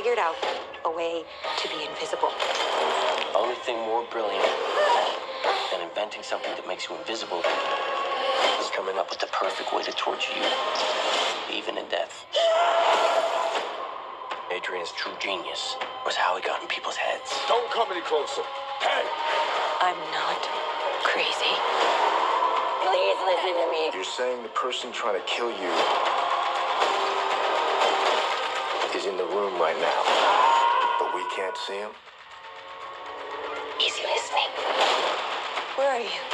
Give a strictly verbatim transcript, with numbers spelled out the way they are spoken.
figured out a way to be invisible. Only thing more brilliant than inventing something that makes you invisible is coming up with the perfect way to torture you, even in death. Adrian's true genius was how he got in people's heads. Don't come any closer. Hey! I'm not crazy. Please listen to me. You're saying the person trying to kill you is in the room right now, but we can't see him? He's listening. Where are you?